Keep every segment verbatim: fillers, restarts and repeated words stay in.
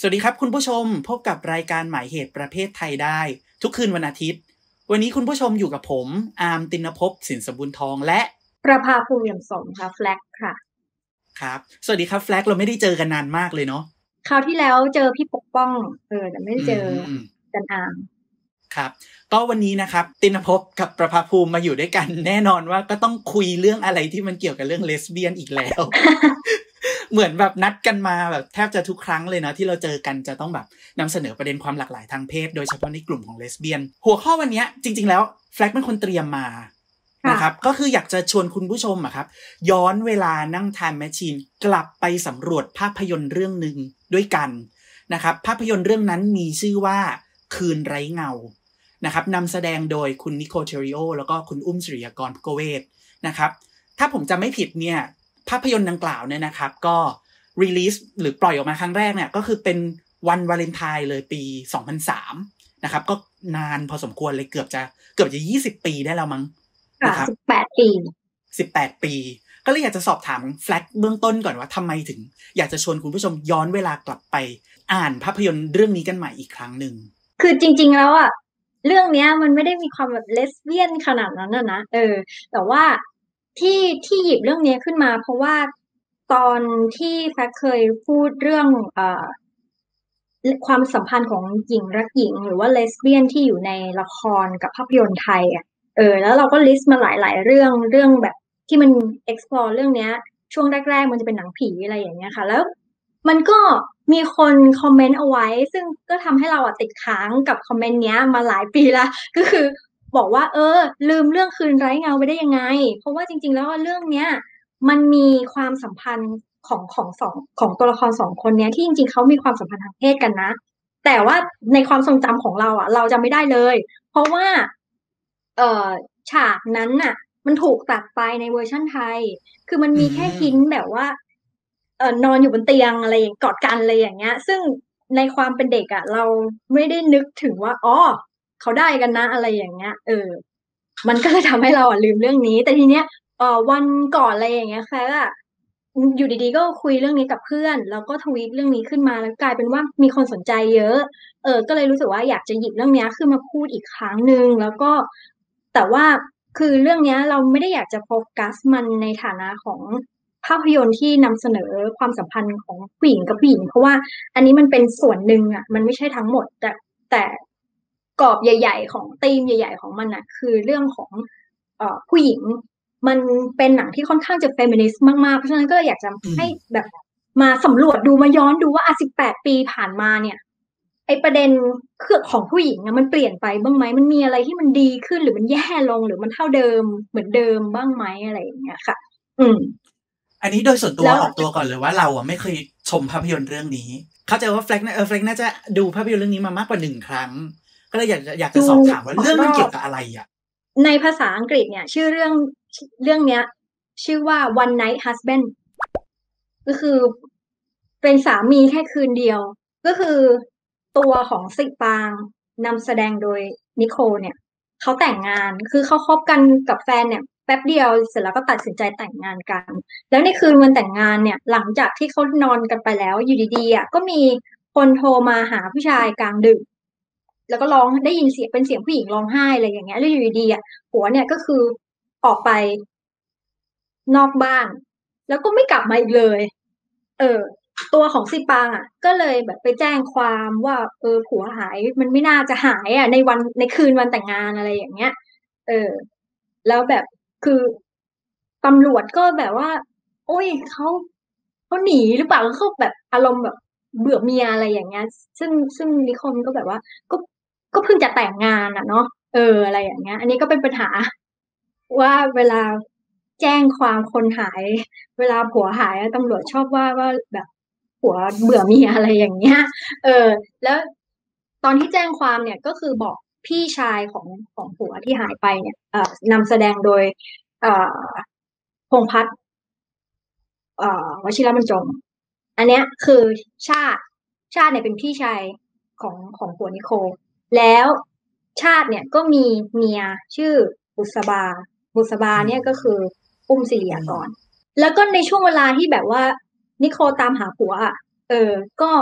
วัสดีครับคุณผู้ชมพบกับรายการหมายเหตุประเภทไทยได้ทุกคืนวันอาทิตย์วันนี้คุณผู้ชมอยู่กับผมอาร์มตินภพสินสมบูรณ์ทองและประภาภูมิเอี่ยมสมค่ะแฟลกค่ะครับสวัสดีครับแฟลกเราไม่ได้เจอกันนานมากเลยเนาะคราวที่แล้วเจอพี่ปกป้องเออแต่ไม่ได้เจอกันอาร์มครับก็วันนี้นะครับตินภพกับประภาภูมิมาอยู่ด้วยกันแน่นอนว่าก็ต้องคุยเรื่องอะไรที่มันเกี่ยวกับเรื่องเลสเบี้ยนอีกแล้ว เหมือนแบบนัดกันมาแบบแทบจะทุกครั้งเลยนะที่เราเจอกันจะต้องแบบนำเสนอประเด็นความหลากหลายทางเพศโดยเฉพาะในกลุ่มของเลสเบี้ยนหัวข้อวันนี้จริงๆแล้วแฟลกเป็นคนเตรียมมานะครับก็คืออยากจะชวนคุณผู้ชมอะครับย้อนเวลานั่งไทม์แมชชีนกลับไปสำรวจภาพยนตร์เรื่องนึงด้วยกันนะครับภาพยนตร์เรื่องนั้นมีชื่อว่าคืนไร้เงานะครับนำแสดงโดยคุณนิโคลเทริโอแล้วก็คุณอุ้มศิริยากร ภุกเวศนะครับถ้าผมจำไม่ผิดเนี่ยภาพยนตร์ดังกล่าวเนี่ยนะครับก็รีลีสหรือปล่อยออกมาครั้งแรกเนี่ยก็คือเป็นวันวาเลนไทน์เลยปีสองพันสามนะครับก็นานพอสมควรเลยเกือบจะเกือบจะยี่สิบปีได้แล้วมั้งนะครับสิบแปดปีสิบแปดปีก็เลยอยากจะสอบถามแฟลกเบื้องต้นก่อนว่าทำไมถึงอยากจะชวนคุณผู้ชมย้อนเวลากลับไปอ่านภาพยนตร์เรื่องนี้กันใหม่อีกครั้งนึงคือจริงๆแล้วอ่ะเรื่องเนี้ยมันไม่ได้มีความแบบเลสเบี้ยนขนาดนั้นนะนะเออแต่ว่าที่ที่หยิบเรื่องนี้ขึ้นมาเพราะว่าตอนที่แฟกเคยพูดเรื่องเอ่อความสัมพันธ์ของหญิงรักหญิงหรือว่าเลสเบี้ยนที่อยู่ในละครกับภาพยนตร์ไทยอ่ะเออแล้วเราก็ลิสต์มาหลายๆเรื่องเรื่องแบบที่มัน explore เรื่องเนี้ยช่วงแรกๆมันจะเป็นหนังผีอะไรอย่างเงี้ยค่ะแล้วมันก็มีคนคอมเมนต์เอาไว้ซึ่งก็ทำให้เราอ่ะติดค้างกับคอมเมนต์เนี้ยมาหลายปีละก็คือบอกว่าเออลืมเรื่องคืนไร้เงาไปได้ยังไงเพราะว่าจริงๆแล้วเรื่องเนี้ยมันมีความสัมพันธ์ของของสองของตัวละครสองคนเนี้ยที่จริงๆเขามีความสัมพันธ์ทางเพศกันนะแต่ว่าในความทรงจำของเราอ่ะเราจำไม่ได้เลยเพราะว่าเอ่อฉากนั้นน่ะมันถูกตัดไปในเวอร์ชั่นไทยคือมันมีแค่หินแบบว่าเอ่อนอนอยู่บนเตียงอะไรอย่างกอดกันอะไรอย่างเงี้ยซึ่งในความเป็นเด็กอ่ะเราไม่ได้นึกถึงว่าอ๋อเขาได้กันนะอะไรอย่างเงี้ยเออมันก็เลยทำให้เราอ่ะลืมเรื่องนี้แต่ทีเนี้ยเอ่อวันก่อนอะไรอย่างเงี้ยแค่อะอยู่ดีๆก็คุยเรื่องนี้กับเพื่อนแล้วก็ทวีตเรื่องนี้ขึ้นมาแล้วกลายเป็นว่ามีคนสนใจเยอะเออก็เลยรู้สึกว่าอยากจะหยิบเรื่องนี้ขึ้นมาพูดอีกครั้งหนึ่งแล้วก็แต่ว่าคือเรื่องนี้เราไม่ได้อยากจะโฟกัสมันในฐานะของภาพยนตร์ที่นำเสนอความสัมพันธ์ของผู้หญิงกับผู้หญิงเพราะว่าอันนี้มันเป็นส่วนหนึ่งอ่ะมันไม่ใช่ทั้งหมดแต่แต่กรอบใหญ่ๆของธีมใหญ่ๆของมันอ่ะคือเรื่องของเอ่อผู้หญิงมันเป็นหนังที่ค่อนข้างจะเฟมินิสต์มากๆเพราะฉะนั้นก็อยากจะให้แบบมาสำรวจดูมาย้อนดูว่าอ่ะสิบแปดปีผ่านมาเนี่ยไอประเด็นเครื่องของผู้หญิงอะมันเปลี่ยนไปบ้างไหมมันมีอะไรที่มันดีขึ้นหรือมันแย่ลงหรือมันเท่าเดิมเหมือนเดิมบ้างไหมอะไรอย่างเงี้ยค่ะอืมอันนี้โดยส่วนตัวออกตัวก่อนเลยว่าเราอ่ะไม่เคยชมภาพยนตร์เรื่องนี้เข้าใจว่าแฟลกเออแฟลกน่าจะดูภาพยนตร์เรื่องนี้มามากกว่าหนึ่งครั้งก็เลยอยากจะอยากจะสอบถามว่าเรื่องมันเกี่ยวกับอะไรอ่ะในภาษาอังกฤษเนี่ยชื่อเรื่องเรื่องเนี้ยชื่อว่า One Night Husband ก็คือเป็นสามีแค่คืนเดียวก็คือตัวของสิปางนำแสดงโดยนิโคลเนี่ยเขาแต่งงานคือเขาคบกันกับแฟนเนี่ยแป๊บเดียวเสร็จแล้วก็ตัดสินใจแต่งงานกันแล้วในคืนวันแต่งงานเนี่ยหลังจากที่เขานอนกันไปแล้วอยู่ดีๆอ่ะก็มีคนโทรมาหาผู้ชายกลางดึกแล้วก็ร้องได้ยินเสียงเป็นเสียงผู้หญิงร้องไห้อะไรอย่างเงี้ยแล้วอยู่ดีๆอ่ะผัวเนี่ยก็คือออกไปนอกบ้านแล้วก็ไม่กลับมาอีกเลย เออตัวของซีปางอ่ะก็เลยแบบไปแจ้งความว่าเออผัวหายมันไม่น่าจะหายอ่ะในวันในคืนวันแต่งงานอะไรอย่างเงี้ยเออแล้วแบบคือตำรวจก็แบบว่าโอ้ยเขาเขาหนีหรือเปล่าเขาแบบอารมณ์แบบเบื่อเมียอะไรอย่างเงี้ยซึ่งซึ่งนิคมก็แบบว่าก็ก็เพิ่งจะแต่งงานอ่ะเนาะเอออะไรอย่างเงี้ยอันนี้ก็เป็นปัญหาว่าเวลาแจ้งความคนหาย เวลาผัวหายตำรวจชอบว่าว่าแบบผัวเบื่อเมียอะไรอย่างเงี้ยเออแล้วตอนที่แจ้งความเนี่ยก็คือบอกพี่ชายของของผัวที่หายไปเนี่ยเอ่อนำแสดงโดยเอ่อพงษ์พัฒน์เอ่อวชิรบรรจงอันเนี้ยคือชาติชาติเนี่ยเป็นพี่ชายของของผัวนิโคลแล้วชาติเนี่ยก็มีเมียชื่อบุษบาบุษบาเนี่ยก็คืออุ้มศิริยากร แล้วก็ในช่วงเวลาที่แบบว่านิโคลตามหาผัวอ่ะเออก็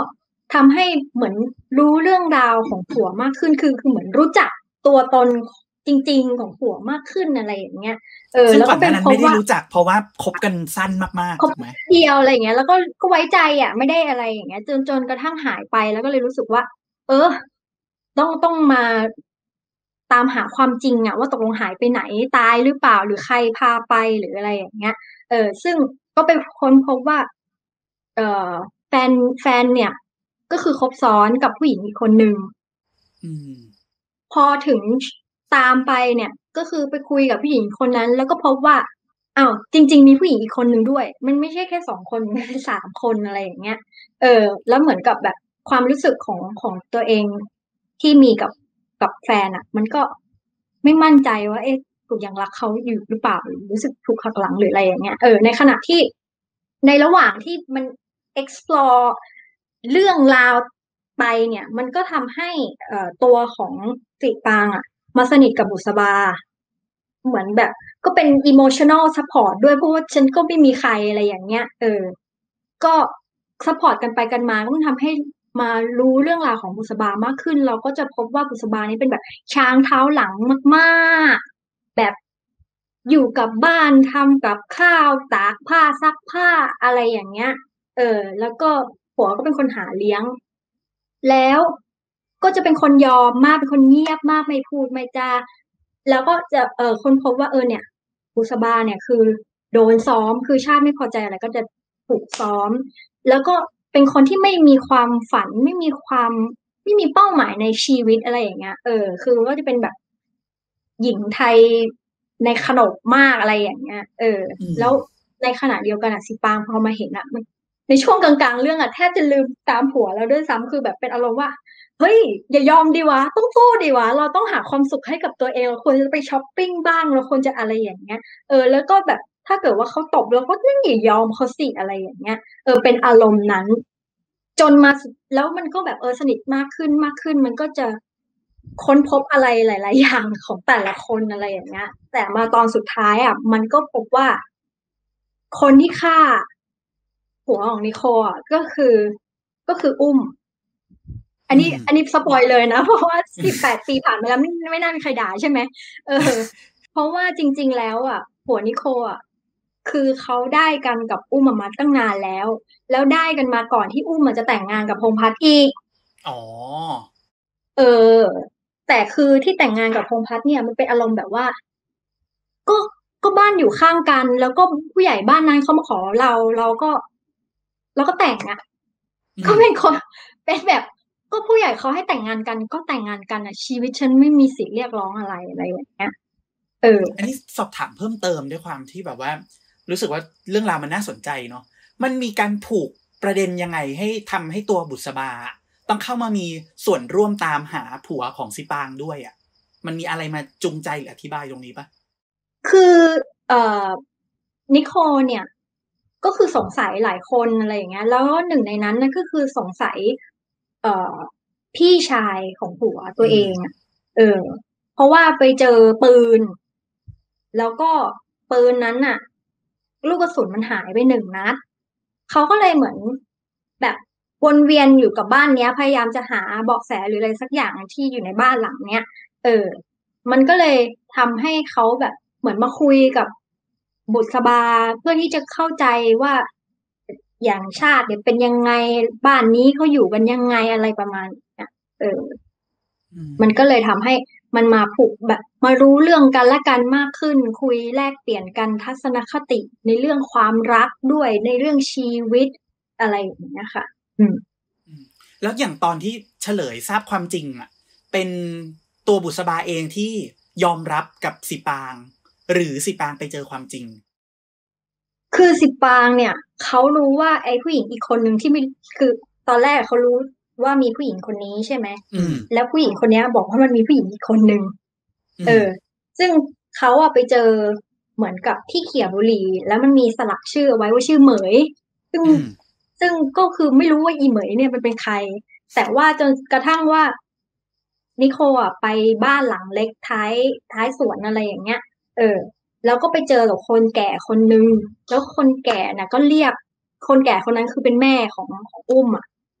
ทำให้เหมือนรู้เรื่องราวของผัวมากขึ้นคือคือเหมือนรู้จักตัวตนจริงๆของผัวมากขึ้นอะไรอย่างเงี้ยเออซึ่งแล้วก็เป็นก่อนหน้านั้นพบว่าไม่ได้รู้จักเพราะว่าคบกันสั้นมากคบๆถูกไหมเดียวอะไรอย่างเงี้ยแล้วก็ก็ไว้ใจอ่ะไม่ได้อะไรอย่างเงี้ยจนจนกระทั่งหายไปแล้วก็เลยรู้สึกว่าเออต้องต้องมาตามหาความจริงอ่ะว่าตกลงหายไปไหนตายหรือเปล่าหรือใครพาไปหรืออะไรอย่างเงี้ยเออซึ่งก็ไปค้นพบว่าเออแฟนแฟนเนี่ยก็คือคบซ้อนกับผู้หญิงอีกคนนึงอืมพอถึงตามไปเนี่ยก็คือไปคุยกับผู้หญิงคนนั้นแล้วก็พบว่าอ้าวจริงๆมีผู้หญิงอีกคนหนึ่งด้วยมันไม่ใช่แค่สองคนมันเป็นสามคนอะไรอย่างเงี้ยเออแล้วเหมือนกับแบบความรู้สึกของของตัวเองที่มีกับกับแฟนอ่ะมันก็ไม่มั่นใจว่าเอ๊ะถูกยังรักเขาอยู่หรือเปล่าหรือรู้สึกถูกหักหลังหรืออะไรอย่างเงี้ยเออในขณะที่ในระหว่างที่มัน explore เรื่องราวไปเนี่ยมันก็ทำให้เอ่อตัวของสิปางอ่ะมาสนิทกับบุษบาเหมือนแบบก็เป็น emotional support ด้วยเพราะว่าฉันก็ไม่มีใครอะไรอย่างเงี้ยเออก็ support กันไปกันมาก็มันทำให้มารู้เรื่องราวของบุษบามากขึ้นเราก็จะพบว่าบุษบานี่เป็นแบบช้างเท้าหลังมากๆแบบอยู่กับบ้านทำกับข้าวตากผ้าซักผ้าอะไรอย่างเงี้ย เออแล้วก็ผัวก็เป็นคนหาเลี้ยงแล้วก็จะเป็นคนยอมมากเป็นคนเงียบมากไม่พูดไม่จาแล้วก็จะเออคนพบว่าเออเนี่ยบุษบาเนี่ยคือโดนซ้อมคือชาติไม่พอใจอะไรก็จะถูกซ้อมแล้วก็เป็นคนที่ไม่มีความฝันไม่มีความไม่มีเป้าหมายในชีวิตอะไรอย่างเงี้ยเออคือก็จะเป็นแบบหญิงไทยในขนบมากอะไรอย่างเงี้ยเอออืมแล้วในขณะเดียวกันอะสิปางพอมาเห็นอะมัน ในช่วงกลางๆเรื่องอะแทบจะลืมตามผัวแล้วด้วยซ้ำคือแบบเป็นอารมณ์ว่าเฮ้ยอย่ายอมดีวะต้องสู้ดีวะเราต้องหาความสุขให้กับตัวเองเราควรจะไปช้อปปิ้งบ้างเราควรจะอะไรอย่างเงี้ยเออแล้วก็แบบถ้าเกิดว่าเขาตบเราก็นั่งอย่ายอมเขาสิอะไรอย่างเงี้ยเออเป็นอารมณ์นั้นจนมาแล้วมันก็แบบเออสนิทมากขึ้นมากขึ้นมันก็จะค้นพบอะไรหลายๆอย่างของแต่ละคนอะไรอย่างเงี้ยแต่มาตอนสุดท้ายอ่ะมันก็พบว่าคนที่ฆ่า ผัวของนิโคลอ่ะก็คือก็คืออุ้มอันนี้อืมอันนี้สปอยเลยนะเพราะว่าสิบแปดปีผ่านมาแล้วไม่ไม่น่ามีใครด่าใช่ไหมเออเพราะว่าจริงๆแล้วอ่ะผัวนิโคลอ่ะคือเขาได้กันกับอุ้มมาตั้งนานแล้วแล้วได้กันมาก่อนที่อุ้มมันจะแต่งงานกับพงษ์พัฒน์อีกอ๋อเออแต่คือที่แต่งงานกับพงษ์พัฒน์เนี่ยมันเป็นอารมณ์แบบว่าก็ก็บ้านอยู่ข้างกันแล้วก็ผู้ใหญ่บ้านนั้นเขามาขอเราเราก็เราก็แต่งอ่ะอืมก็เป็นคนเป็นแบบก็ผู้ใหญ่เขาให้แต่งงานกันก็แต่งงานกันอ่ะชีวิตฉันไม่มีสิทธิ์เรียกร้องอะไรอะไรอย่างเงี้ยเอออันนี้สอบถามเพิ่มเติมด้วยความที่แบบว่ารู้สึกว่าเรื่องราวมันน่าสนใจเนาะมันมีการผูกประเด็นยังไงให้ทำให้ตัวบุษบาต้องเข้ามามีส่วนร่วมตามหาผัวของซิปางด้วยอ่ะมันมีอะไรมาจูงใจหรืออธิบายตรงนี้ปะคือเอ่อนิโคลเนี่ยก็คือสงสัยหลายคนอะไรอย่างเงี้ยแล้วหนึ่งในนั้นนั่นก็คือสงสัยเอ่อพี่ชายของผัวตัวอืมเองอะเออเพราะว่าไปเจอปืนแล้วก็ปืนนั้นน่ะลูกกระสุนมันหายไปหนึ่งนัดเขาก็เลยเหมือนแบบวนเวียนอยู่กับบ้านเนี้ยพยายามจะหาเบาะแสหรืออะไรสักอย่างที่อยู่ในบ้านหลังเนี้ยเออ มันก็เลยทำให้เขาแบบเหมือนมาคุยกับบุษบาเพื่อที่จะเข้าใจว่าอย่างชาติเนี่ยเป็นยังไงบ้านนี้เขาอยู่กันยังไงอะไรประมาณเนี้ยเอออืมมันก็เลยทำให้มันมาผูกแบบมารู้เรื่องกันและกันมากขึ้นคุยแลกเปลี่ยนกันทัศนคติในเรื่องความรักด้วยในเรื่องชีวิตอะไรอย่างเงี้ยค่ะอืมอืมแล้วอย่างตอนที่เฉลยทราบความจริงอ่ะเป็นตัวบุษบาเองที่ยอมรับกับสิปางหรือสิปางไปเจอความจริงคือสิปางเนี่ยเขารู้ว่าไอ้ผู้หญิงอีกคนหนึ่งที่ไม่คือตอนแรกเขารู้ว่ามีผู้หญิงคนนี้ใช่ไหมอืมแล้วผู้หญิงคนเนี้ยบอกว่ามันมีผู้หญิงอีกคนหนึ่งอืมเออซึ่งเขาอะไปเจอเหมือนกับที่เขียบุรีแล้วมันมีสลักชื่อเอาไว้ว่าชื่อเหมยซึ่งอืมซึ่งก็คือไม่รู้ว่าอีเหมยเนี่ยมันเป็นใครแต่ว่าจนกระทั่งว่านิโคอ่ะไปบ้านหลังเล็กท้ายท้ายสวนอะไรอย่างเงี้ยเออ แล้วก็ไปเจอกับคนแก่คนนึงแล้วคนแก่น่ะก็เรียกคนแก่คนนั้นคือเป็นแม่ของของอุ้มอ่ะ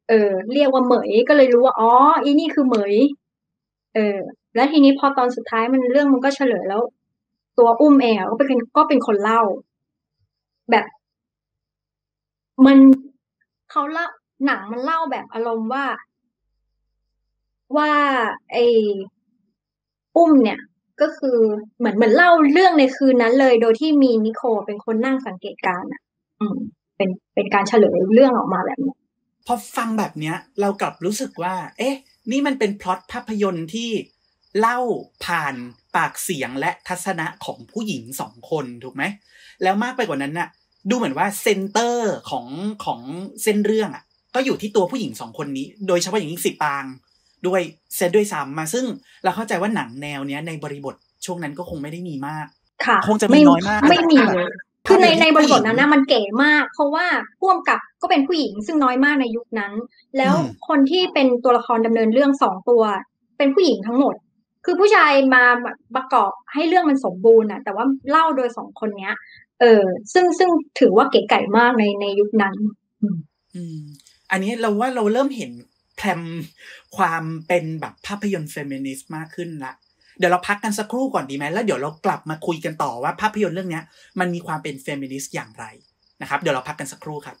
เออเรียกว่าเหมยก็เลยรู้ว่าอ๋ออีนี่คือเหมยเออแล้วทีนี้พอตอนสุดท้ายมันเรื่องมันก็เฉลยแล้ว ตัวอุ้มเองก็เป็นก็เป็นคนเล่า แบบมันเขาเล่าหนังมันเล่าแบบอารมณ์ว่าว่าไอ้อุ้มเนี่ยก็คือเหมือนเหมือนเล่าเรื่องในคืนนั้นเลยโดยที่มีนิโคลเป็นคนนั่งสังเกตการณ์อ่ะอืมเป็นเป็นการเฉลยเรื่องออกมาแบบนี้พอฟังแบบเนี้ยเรากลับรู้สึกว่าเอ๊ะนี่มันเป็นพล็อตภาพยนตร์ที่เล่าผ่านปากเสียงและทัศนะของผู้หญิงสองคนถูกไหมแล้วมากไปกว่านั้นน่ะดูเหมือนว่าเซนเตอร์ของของเส้นเรื่องอ่ะก็อยู่ที่ตัวผู้หญิงสองคนนี้โดยเฉพาะอย่างยิ่งสิปางด้วยเซตด้วยซ้ำมาซึ่งเราเข้าใจว่าหนังแนวเนี้ยในบริบทช่วงนั้นก็คงไม่ได้มีมากค่ะคงจะมีน้อยมากไม่มีเลยคือในในบริบทนั้นนะมันเก๋มากเพราะว่าพ่วงกับก็เป็นผู้หญิงซึ่งน้อยมากในยุคนั้นแล้วคนที่เป็นตัวละครดำเนินเรื่องสองตัวเป็นผู้หญิงทั้งหมดคือผู้ชายมาประกอบให้เรื่องมันสมบูรณ์อ่ะแต่ว่าเล่าโดยสองคนเนี้ยเออซึ่งซึ่งถือว่าเก๋ไก่มากในในยุคนั้นอืมอันนี้เราว่าเราเริ่มเห็นแพรมความเป็นแบบภาพยนตร์เฟมินิสต์มากขึ้นละเดี๋ยวเราพักกันสักครู่ก่อนดีไหมแล้วเดี๋ยวเรากลับมาคุยกันต่อว่าภาพยนตร์เรื่องนี้มันมีความเป็นเฟมินิสต์อย่างไรนะครับเดี๋ยวเราพักกันสักครู่ครับ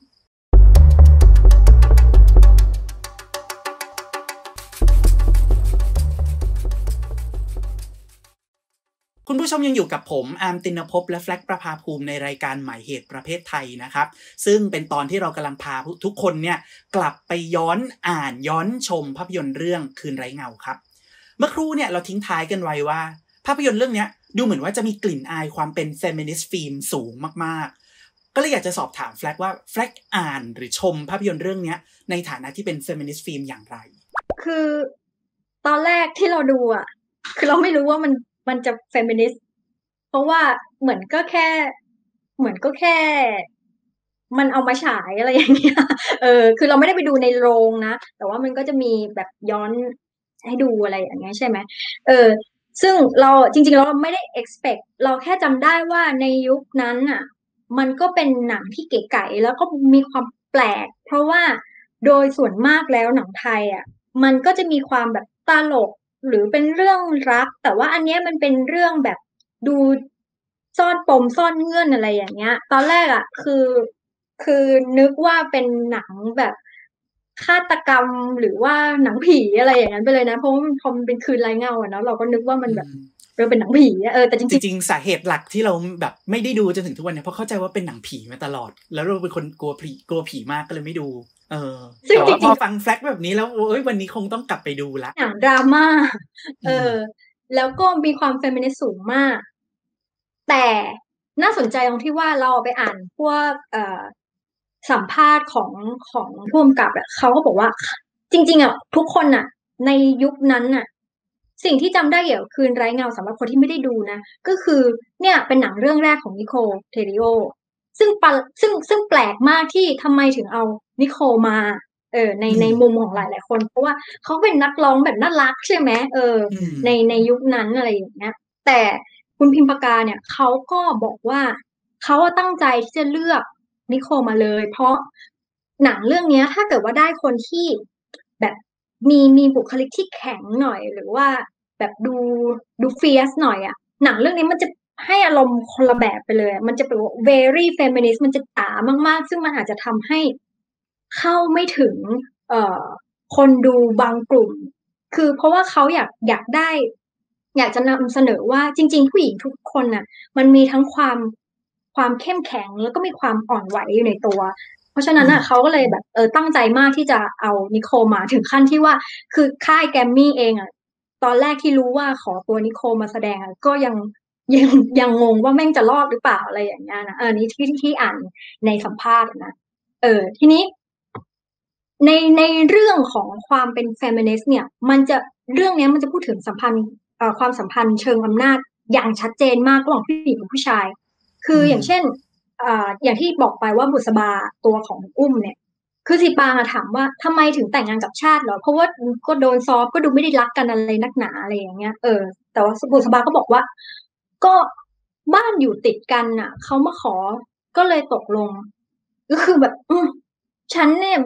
คุณผู้ชมยังอยู่กับผมอาร์มตินภพและแฟลกประภาภูมิในรายการหมายเหตุประเภทไทยนะครับซึ่งเป็นตอนที่เรากำลังพาทุกคนเนี่ยกลับไปย้อนอ่านย้อนชมภาพยนตร์เรื่องคืนไร้เงาครับเมื่อครู่เนี่ยเราทิ้งท้ายกันไว้ว่าภาพยนตร์เรื่องนี้ดูเหมือนว่าจะมีกลิ่นอายความเป็นเฟมินิสต์ฟิล์มสูงมากๆก็เลยอยากจะสอบถามแฟลกว่าแฟลกอ่านหรือชมภาพยนตร์เรื่องนี้ในฐานะที่เป็นเฟมินิสต์ฟิล์มอย่างไรคือตอนแรกที่เราดูอ่ะคือเราไม่รู้ว่ามันมันจะเฟมินิสต์เพราะว่าเหมือนก็แค่เหมือนก็แค่มันเอามาฉายอะไรอย่างเงี้ยเออคือเราไม่ได้ไปดูในโรงนะแต่ว่ามันก็จะมีแบบย้อนให้ดูอะไรอย่างเงี้ยใช่ไหมเออซึ่งเราจริงๆเราไม่ได้ expect เราแค่จำได้ว่าในยุคนั้นอ่ะมันก็เป็นหนังที่เก๋ไก๋แล้วก็มีความแปลกเพราะว่าโดยส่วนมากแล้วหนังไทยอ่ะมันก็จะมีความแบบตลกหรือเป็นเรื่องรักแต่ว่าอันเนี้ยมันเป็นเรื่องแบบดูซ่อนปมซ่อนเงื่อนอะไรอย่างเงี้ยตอนแรกอ่ะคือคือนึกว่าเป็นหนังแบบฆาตกรรมหรือว่าหนังผีอะไรอย่างนั้นไปเลยนะเพราะว่ามันพอมันเป็นคืนไร้เงาอะเนาะเราก็นึกว่ามันแบบเออเป็นหนังผีเออแต่จริงจริงๆสาเหตุหลักที่เราแบบไม่ได้ดูจนถึงทุกวันนี้เพราะเข้าใจว่าเป็นหนังผีมาตลอดแล้วเราเป็นคนกลัวผีกลัวผีมากก็เลยไม่ดูเออแต่ว่าพอฟังแฟลกแบบนี้แล้วเอ้ยวันนี้คงต้องกลับไปดูละหนังดราม่าเออแล้วก็มีความเฟมินิสต์สูงมากแต่น่าสนใจตรงที่ว่าเราไปอ่านพวกเอ่อสัมภาษณ์ของของผู้กำกับอะเขาก็บอกว่าจริงๆอ่ะทุกคนอ่ะในยุคนั้นอ่ะสิ่งที่จำได้เกี่ยวกับคืนไร้เงาสำหรับคนที่ไม่ได้ดูนะก็คือเนี่ยเป็นหนังเรื่องแรกของนิโคลเทริโอซึ่งปะซึ่งซึ่งแปลกมากที่ทำไมถึงเอานิโคลมาเออในในมุมของหลายๆคนเพราะว่าเขาเป็นนักร้องแบบน่ารักใช่ไหมเออในในยุคนั้นอะไรอย่างเงี้ยแต่คุณพิมปากาเนี่ยเขาก็บอกว่าเขาตั้งใจที่จะเลือกนิโคลมาเลยเพราะหนังเรื่องนี้ถ้าเกิดว่าได้คนที่แบบมีมีบุคลิกที่แข็งหน่อยหรือว่าแบบดูดูเฟียสหน่อยอะหนังเรื่องนี้มันจะให้อารมณ์คนละแบบไปเลยมันจะเป็น very feminist มันจะจ๋ามากๆซึ่งมันอาจจะทำให้เข้าไม่ถึงเอ่อคนดูบางกลุ่มคือเพราะว่าเขาอยากอยากได้อยากจะนำเสนอว่าจริงๆผู้หญิงทุกคนน่ะมันมีทั้งความความเข้มแข็งแล้วก็มีความอ่อนไหวอยู่ในตัวเพราะฉะนั้นอ่ะเขาก็เลยแบบเออตั้งใจมากที่จะเอานิโคลมาถึงขั้นที่ว่าคือค่ายแกรมมี่เองอ่ะตอนแรกที่รู้ว่าขอตัวนิโคลมาแสดงอ่ะก็ยังยังยังงงว่าแม่งจะรอดหรือเปล่าอะไรอย่างเงี้ยนะเออนี้ที่ที่อ่านในสัมภาษณ์นะเออทีนี้ในในเรื่องของความเป็นเฟมินิสต์เนี่ยมันจะเรื่องนี้มันจะพูดถึงสัมพันธ์เอ่อความสัมพันธ์เชิงอำนาจอย่างชัดเจนมากระหว่างผู้หญิงกับผู้ชายคืออย่างเช่นอ่าอย่างที่บอกไปว่าบุษบาตัวของอุ้มเนี่ยคือสิปางอะถามว่าทำไมถึงแต่งงานกับชาติเหรอเพราะว่าก็โดนซอฟก็ดูไม่ได้รักกันอะไรนักหนาอะไรอย่างเงี้ยเออแต่ว่าบุษบาก็บอกว่าก็บ้านอยู่ติดกันอ่ะเขามาขอก็เลยตกลงก็คือแบบอืมฉันเนี่ย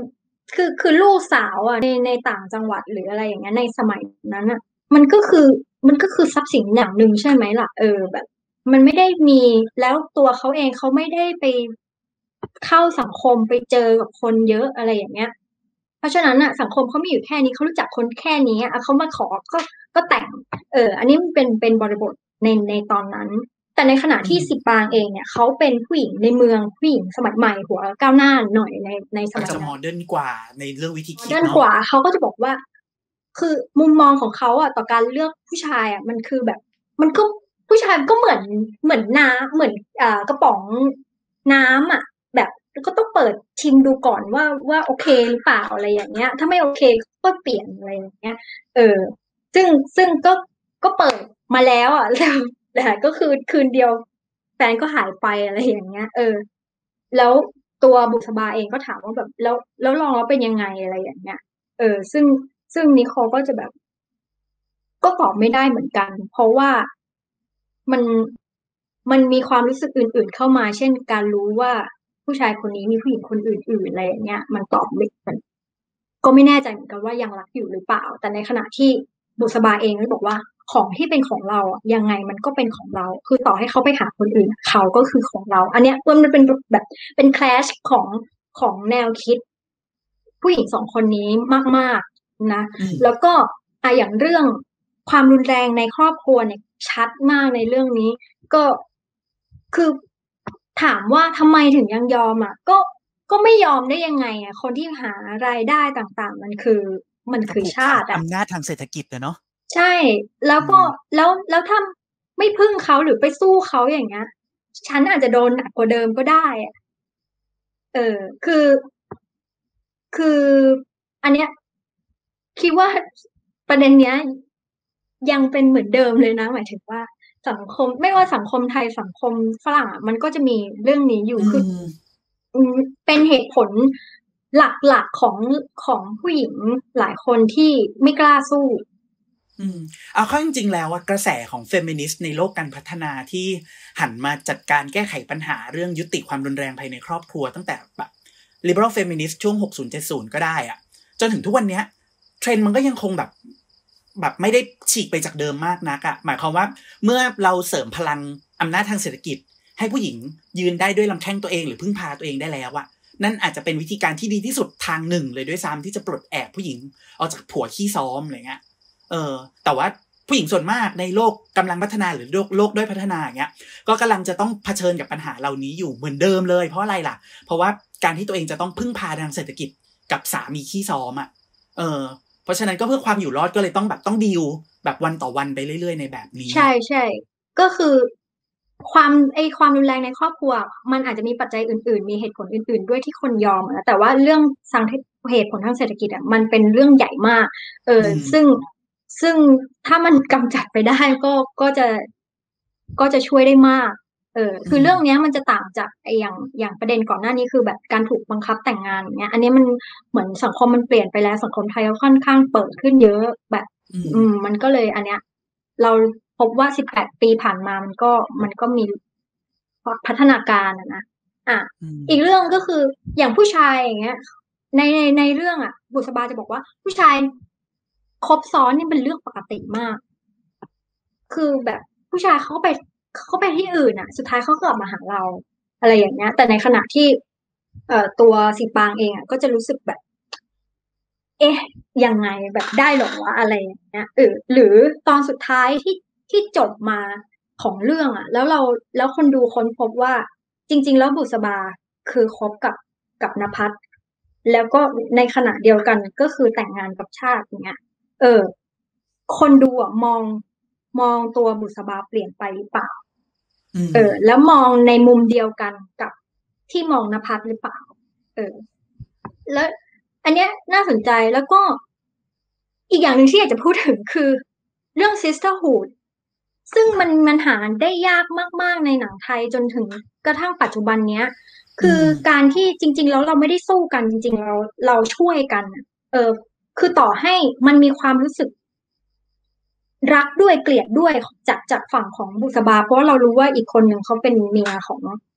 คือคือลูกสาวอ่ะในในต่างจังหวัดหรืออะไรอย่างเงี้ยในสมัยนั้นอ่ะมันก็คือมันก็คือทรัพย์สินอย่างหนึ่งใช่ไหมล่ะเออแบบมันไม่ได้มีแล้วตัวเขาเองเขาไม่ได้ไปเข้าสังคมไปเจอกับคนเยอะอะไรอย่างเงี้ยเพราะฉะนั้นอ่ะสังคมเขามีอยู่แค่นี้เขารู้จักคนแค่นี้อ่ะเขามาขอก็ก็แต่งเอออันนี้มันเป็นเป็นบริบทในในตอนนั้น แต่ในขณะที่สิปางเองเนี่ยเขาเป็นผู้หญิงในเมืองผู้หญิงสมัยใหม่หัวก้าวหน้าหน่อยในในสมัยก็จะโมนั้นเดิร์นกว่าในเรื่องวิธีโมคิดเดิร์นกเนาะว่าเขาก็จะบอกว่าคือมุมมองของเขาอ่ะต่อการเลือกผู้ชายอ่ะมันคือแบบมันก็ผู้ชายก็เหมือนเหมือนน้ำเหมือนอ่ากระป๋องน้ำอ่ะแบบก็ต้องเปิดชิมดูก่อนว่าว่าโอเคหรือเปล่าอะไรอย่างเงี้ยถ้าไม่โอเคก็เปลี่ยนอะไรอย่างเงี้ยเออซึ่งซึ่งก็ก็เปิดมาแล้วอ่ะแล้วแต่ก็คือคืนเดียวแฟนก็หายไปอะไรอย่างเงี้ยเออแล้วตัวบุษบาเองก็ถามว่าแบบแล้วแล้วลองแล้วเป็นยังไงอะไรอย่างเงี้ยเออซึ่งซึ่งนิโคลก็จะแบบก็ตอบไม่ได้เหมือนกันเพราะว่ามันมันมีความรู้สึกอื่นๆเข้ามาเช่นการรู้ว่าผู้ชายคนนี้มีผู้หญิงคนอื่นๆอะไรอย่างเงี้ยมันตอบไม่มันก็ไม่แน่ใจเหมือนกันว่ายังรักอยู่หรือเปล่าแต่ในขณะที่บุษบาเองก็บอกว่าของที่เป็นของเราอะยังไงมันก็เป็นของเราคือต่อให้เขาไปหาคนอื่นเขาก็คือของเราอันเนี้ยมันเป็นแบบเป็นคลาสของของแนวคิดผู้หญิงสองคนนี้มากๆนะแล้วก็อะอย่างเรื่องความรุนแรงในครอบครัวเนี่ยชัดมากในเรื่องนี้ก็คือถามว่าทำไมถึงยังยอมอ่ะก็ก็ไม่ยอมได้ยังไงอ่ะคนที่หารายได้ต่างๆมันคือมันคือก็ผูกขาดชาติอ่ะอำนาจทางเศรษฐกิจอะเนาะใช่แล้วก็แล้วแล้วถ้าไม่พึ่งเขาหรือไปสู้เขาอย่างเงี้ยฉันอาจจะโดนหนักกว่าเดิมก็ได้อะเออคือคืออันเนี้ยคิดว่าประเด็นเนี้ยยังเป็นเหมือนเดิมเลยนะหมายถึงว่าสังคมไม่ว่าสังคมไทยสังคมฝรั่งอ่ะมันก็จะมีเรื่องนี้อยู่คืออืมเป็นเหตุผลหลักๆของของผู้หญิงหลายคนที่ไม่กล้าสู้อืมเอาเข้าจริงๆแล้วว่ากระแสของเฟมินิสต์ในโลกการพัฒนาที่หันมาจัดการแก้ไขปัญหาเรื่องยุติความรุนแรงภายในครอบครัวตั้งแต่แบบ liberal feminist ช่วงหกสิบ เจ็ดสิบก็ได้อะจนถึงทุกวันเนี้ยเทรนด์มันก็ยังคงแบบแบบไม่ได้ฉีกไปจากเดิมมากนักอะหมายความว่าเมื่อเราเสริมพลังอำนาจทางเศรษฐกิจให้ผู้หญิงยืนได้ด้วยลำแข้งตัวเองหรือพึ่งพาตัวเองได้แล้วอะนั่นอาจจะเป็นวิธีการที่ดีที่สุดทางหนึ่งเลยด้วยซ้ำที่จะปลดแอกผู้หญิงออกจากผัวขี้ซ้อมอะไรเงี้ยเออแต่ว่าผู้หญิงส่วนมากในโลกกำลังพัฒนาหรือโลกโลกด้วยพัฒนาอย่างเงี้ยก็กำลังจะต้องเผชิญกับปัญหาเหล่านี้อยู่เหมือนเดิมเลยเพราะอะไรล่ะเพราะว่าการที่ตัวเองจะต้องพึ่งพาทางเศรษฐกิจกับสามีขี้ซ้อมอ่ะเออเพราะฉะนั้นก็เพื่อความอยู่รอดก็เลยต้องแบบต้องดีลแบบวันต่อวันไปเรื่อยๆในแบบนี้ใช่ใช่ก็คือความไอความรุนแรงในครอบครัวมันอาจจะมีปัจจัยอื่นๆมีเหตุผลอื่นๆด้วยที่คนยอมนะแต่ว่าเรื่องสังเหตุผลทางเศรษฐกิจอ่ะมันเป็นเรื่องใหญ่มากเออซึ่งซึ่งถ้ามันกำจัดไปได้ก็ก็จะก็จะช่วยได้มากเออคือเรื่องเนี้ยมันจะต่างจากไออย่างอย่างประเด็นก่อนหน้านี้คือแบบการถูกบังคับแต่งงานอย่างเงี้ยอันนี้มันเหมือนสังคมมันเปลี่ยนไปแล้วสังคมไทยก็ค่อนข้างเปิดขึ้นเยอะแบบอืมมันก็เลยอันเนี้ย เราพบว่าสิบแปดปีผ่านมามันก็มันก็มีพัฒนาการอะนะอ่ะอีกเรื่องก็คืออย่างผู้ชายอย่างเงี้ยในในในเรื่องอ่ะบุษบาจะบอกว่าผู้ชายครบซ้อนนี่เป็นเรื่องปกติมากคือแบบผู้ชายเขาไปเขาไปที่อื่นอ่ะสุดท้ายเขาก็กลับมาหาเราอะไรอย่างเงี้ยแต่ในขณะที่เอ่อตัวสีปางเองอ่ะก็จะรู้สึกแบบ เอ๊ะยังไงแบบได้หรอวะอะไรอย่างเงี้ยเออหรือตอนสุดท้ายที่ที่จบมาของเรื่องอ่ะแล้วเราแล้วคนดูค้นพบว่าจริงๆแล้วบุษบาคือคบกับกับณภัทรแล้วก็ในขณะเดียวกันก็คือแต่งงานกับชาติเงี้ยเออคนดูอ่ะมองมองตัวบุษบาเปลี่ยนไปหรือเปล่าเออแล้วมองในมุมเดียวกันกับที่มองณภัทรหรือเปล่าเออแล้ว อันเนี้ยน่าสนใจแล้วก็อีกอย่างหนึ่งที่อยากจะพูดถึงคือเรื่อง sisterhood ซึ่งมันมันหาได้ยากมากๆในหนังไทยจนถึงกระทั่งปัจจุบันเนี้ยคือการที่จริงๆแล้วเราไม่ได้สู้กันจริงๆเราเราช่วยกันเออคือต่อให้มันมีความรู้สึกรักด้วยเกลียดด้วยจากจากฝั่งของบุษบาเพราะว่าเรารู้ว่าอีกคนหนึ่งเขาเป็นเมียของ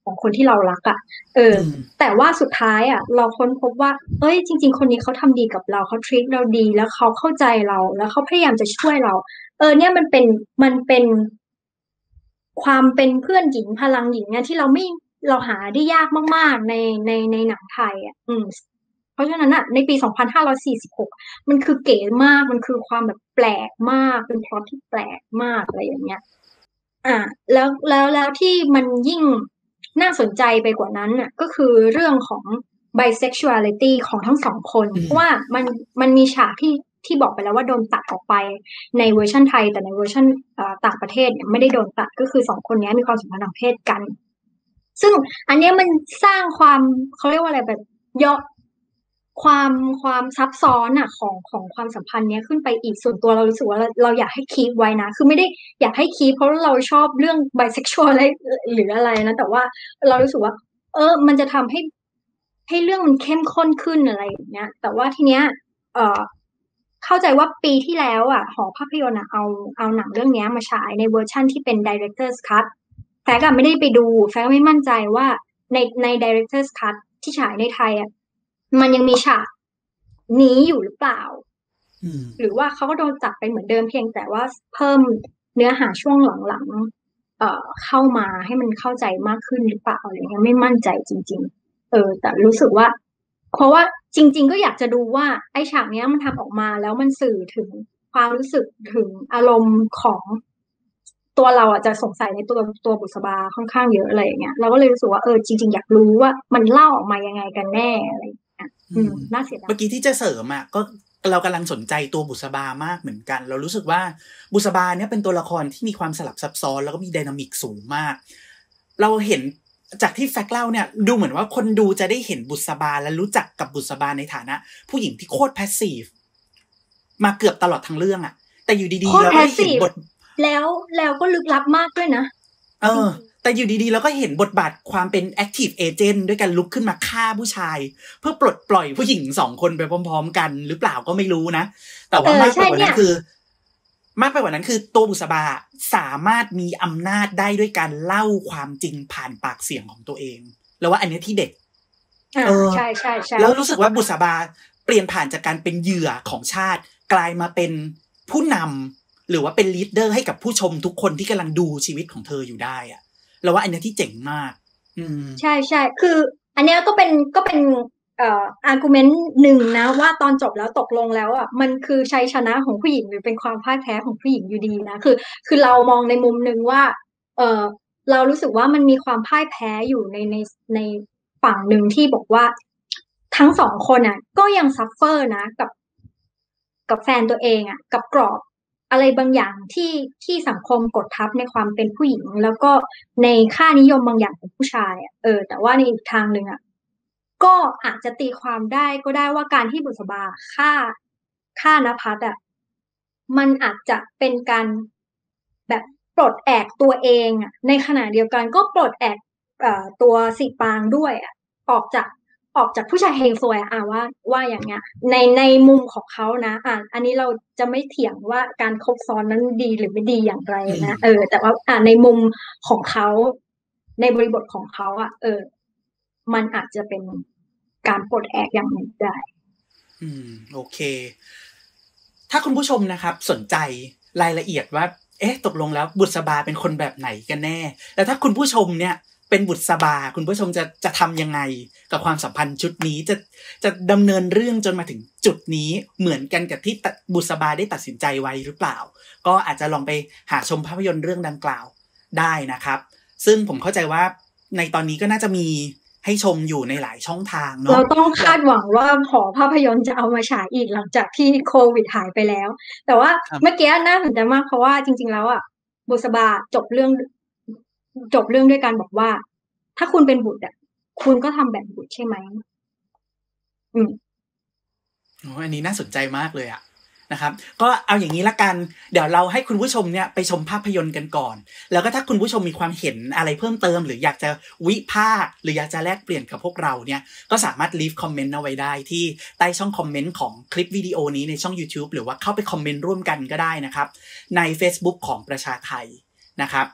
ของคนที่เรารักอ่ะเออแต่ว่าสุดท้ายอ่ะเราค้นพบว่าเอ้ยจริงๆคนนี้เขาทำดีกับเราเขา treat เราดีแล้วเขาเข้าใจเราแล้วเขาพยายามจะช่วยเราเออเนี่ยมันเป็นมันเป็นความเป็นเพื่อนหญิงพลังหญิงเนี่ยที่เราไม่เราหาได้ยากมากๆในในในหนังไทยอ่ะอืมเพราะฉะนั้นอ่ะในปีสองพันห้าร้อยสี่สิบหกมันคือเก๋มากมันคือความแบบแปลกมากเป็นพล็อตที่แปลกมากอะไรอย่างเงี้ยอ่าแล้วแล้วแล้วที่มันยิ่งน่าสนใจไปกว่านั้นน่ะก็คือเรื่องของ bisexuality ของทั้งสองคนเพราะว่ามันมันมีฉากที่ที่บอกไปแล้วว่าโดนตัดออกไปในเวอร์ชันไทยแต่ในเวอร์ชันต่างประเทศเนี่ยไม่ได้โดนตัดก็คือสองคนนี้มีความสัมพันธ์ทางเพศกันซึ่งอันนี้มันสร้างความเขาเรียกว่าอะไรแบบเยอะความความซับซ้อนอ่ะของของความสัมพันธ์เนี้ยขึ้นไปอีกส่วนตัวเรารู้สึกว่าเราเราอยากให้คีปไว้นะคือไม่ได้อยากให้คีปเพราะเราชอบเรื่องไบเซ็กชวลอะไรหรืออะไรนะแต่ว่าเรารู้สึกว่าเออมันจะทำให้ให้เรื่องมันเข้มข้นขึ้นอะไรอย่างเงี้ยแต่ว่าทีเนี้ยเออเข้าใจว่าปีที่แล้วอ่ะหอภาพยนตร์อ่ะเอาเอาหนังเรื่องนี้มาฉายในเวอร์ชั่นที่เป็น director's cut แฟกอะไม่ได้ไปดูแฟกไม่มั่นใจว่าในใน director's cut ที่ฉายในไทยอ่ะมันยังมีฉากนี้อยู่หรือเปล่าหรือว่าเขาก็โดนตัดไปเหมือนเดิมเพียงแต่ว่าเพิ่มเนื้อหาช่วงหลังๆเอ่อเข้ามาให้มันเข้าใจมากขึ้นหรือเปล่าอะไรเงี้ยไม่มั่นใจจริงๆเออแต่รู้สึกว่าเพราะว่าจริงๆก็อยากจะดูว่าไอ้ฉากเนี้ยมันทำออกมาแล้วมันสื่อถึงความรู้สึกถึงอารมณ์ของตัวเราอ่ะจะสงสัยในตัวตัวบุษบาค่อนข้างเยอะอะไรอย่างเงี้ยเราก็เลยรู้สึกว่าเออจริงๆอยากรู้ว่ามันเล่าออกมายังไงกันแน่อะไรอย่างเงี้ยอืมน่าเสียดายเมื่อกี้ที่จะเสริมอ่ะก็เรากำลังสนใจตัวบุษบามากเหมือนกันเรารู้สึกว่าบุษบาเนี่ยเป็นตัวละครที่มีความสลับซับซ้อนแล้วก็มีไดนามิกสูงมากเราเห็นจากที่แฟกเล่าเนี่ยดูเหมือนว่าคนดูจะได้เห็นบุษบาและรู้จักกับบุษบาในฐานะผู้หญิงที่โคตรแพสซีฟมาเกือบตลอดทั้งเรื่องอ่ะแต่อยู่ดีๆเราได้เห็นบทแล้วแล้วก็ลึกลับมากด้วยนะเออแต่อยู่ดีๆเราก็เห็นบทบาทความเป็น active agent ด้วยกันลุกขึ้นมาฆ่าผู้ชายเพื่อปลดปล่อยผู้หญิงสองคนไปพร้อมๆกันหรือเปล่าก็ไม่รู้นะแต่ว่ามากไปกว่านั้นคือมากไปกว่านั้นคือตัวบุษบาสามารถมีอำนาจได้ด้วยการเล่าความจริงผ่านปากเสียงของตัวเองแล้วว่าอันนี้ที่เด็ดเออใช่ใช่ใช่แล้วรู้สึกว่าบุษบาเปลี่ยนผ่านจากการเป็นเหยื่อของชาติกลายมาเป็นผู้นำหรือว่าเป็นลีดเดอร์ให้กับผู้ชมทุกคนที่กำลังดูชีวิตของเธออยู่ได้อะแล้วว่าอันนี้ที่เจ๋งมากอืมใช่ใช่คืออันนี้ก็เป็นก็เป็นเอ่ออาร์กิวเมนต์หนึ่งนะว่าตอนจบแล้วตกลงแล้วอ่ะมันคือชัยชนะของผู้หญิงหรือเป็นความพ่ายแพ้ของผู้หญิงอยู่ดีนะคือคือเรามองในมุมหนึ่งว่าเออเรารู้สึกว่ามันมีความพ่ายแพ้อยู่ในในในฝั่งหนึ่งที่บอกว่าทั้งสองคนอ่ะก็ยังซัฟเฟอร์นะกับกับแฟนตัวเองอ่ะกับกรอบอะไรบางอย่างที่ที่สังคมกดทับในความเป็นผู้หญิงแล้วก็ในค่านิยมบางอย่างของผู้ชายอ่ะเออแต่ว่าในอีกทางหนึ่งอ่ะก็อาจจะตีความได้ก็ได้ว่าการที่บุษบาฆ่าฆ่านภัสอ่ะมันอาจจะเป็นการแบบปลดแอกตัวเองอ่ะในขณะเดียวกันก็ปลดแอกเอ่อตัวสิปางด้วยอ่ะออกจากออกจากผู้ชายเฮงซวยอ่ะว่าว่าอย่างเงี้ยในในมุมของเขานะอ่ะอันนี้เราจะไม่เถียงว่าการคบซ้อนนั้นดีหรือไม่ดีอย่างไรนะเออแต่ว่าอ่ะในมุมของเขาในบริบทของเขาอ่ะเออมันอาจจะเป็นการปลดแอกอย่างหนึ่งได้อืมโอเคถ้าคุณผู้ชมนะครับสนใจรายละเอียดว่าเอ๊ะตกลงแล้วบุษบาเป็นคนแบบไหนกันแน่แล้วถ้าคุณผู้ชมเนี่ยเป็นบุษบาคุณผู้ชมจะจะทำยังไงกับความสัมพันธ์ชุดนี้จะจะดำเนินเรื่องจนมาถึงจุดนี้เหมือนกันกับที่บุษบาได้ตัดสินใจไว้หรือเปล่าก็อาจจะลองไปหาชมภาพยนตร์เรื่องดังกล่าวได้นะครับซึ่งผมเข้าใจว่าในตอนนี้ก็น่าจะมีให้ชมอยู่ในหลายช่องทางเนาะเราต้องคาดหวังว่าหอภาพยนตร์จะเอามาฉายอีกหลังจากที่โควิดหายไปแล้วแต่ว่าเมื่อกี้น่าสนใจมากเพราะว่าจริงๆแล้วอ่ะบุษบาจบเรื่องจบเรื่องด้วยการบอกว่าถ้าคุณเป็นบุตรอ่ะคุณก็ทำแบบบุตรใช่ไหมอืมโอ้อันนี้น่าสนใจมากเลยอะนะครับก็เอาอย่างนี้ละกันเดี๋ยวเราให้คุณผู้ชมเนี่ยไปชมภาพยนตร์กันก่อนแล้วก็ถ้าคุณผู้ชมมีความเห็นอะไรเพิ่มเติมหรืออยากจะวิพากษ์หรืออยากจะแลกเปลี่ยนกับพวกเราเนี่ยก็สามารถ leave comment เอาไว้ได้ที่ใต้ช่องคอมเมนต์ของคลิปวิดีโอนี้ในช่อง YouTube หรือว่าเข้าไปคอมเมนต์ร่วมกันก็ได้นะครับใน Facebook ของประชาไทยนะครับ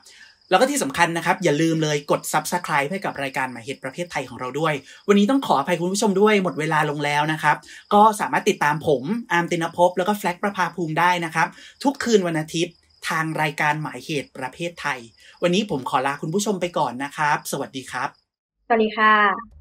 แล้วก็ที่สำคัญนะครับอย่าลืมเลยกด Subscribe ให้กับรายการหมายเหตุประเภทไทยของเราด้วยวันนี้ต้องขออภัยคุณผู้ชมด้วยหมดเวลาลงแล้วนะครับก็สามารถติดตามผมอาร์มตินภพแล้วก็แฟลกประภาภูมิได้นะครับทุกคืนวันอาทิตย์ทางรายการหมายเหตุประเภทไทยวันนี้ผมขอลาคุณผู้ชมไปก่อนนะครับสวัสดีครับสวัสดีค่ะ